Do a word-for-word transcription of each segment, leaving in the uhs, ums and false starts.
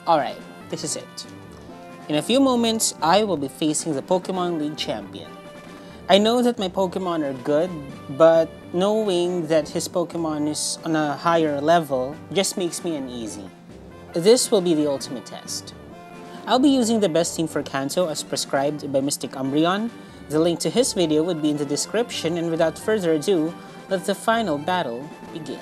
Alright, this is it. In a few moments, I will be facing the Pokémon League champion. I know that my Pokémon are good, but knowing that his Pokémon is on a higher level just makes me uneasy. This will be the ultimate test. I'll be using the best team for Kanto as prescribed by Mystic Umbreon. The link to his video would be in the description, and without further ado, let the final battle begin.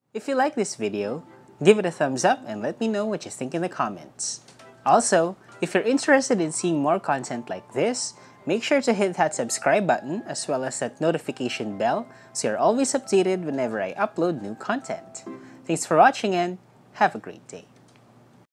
If you like this video, give it a thumbs up and let me know what you think in the comments. Also, if you're interested in seeing more content like this, make sure to hit that subscribe button as well as that notification bell so you're always updated whenever I upload new content. Thanks for watching and have a great day.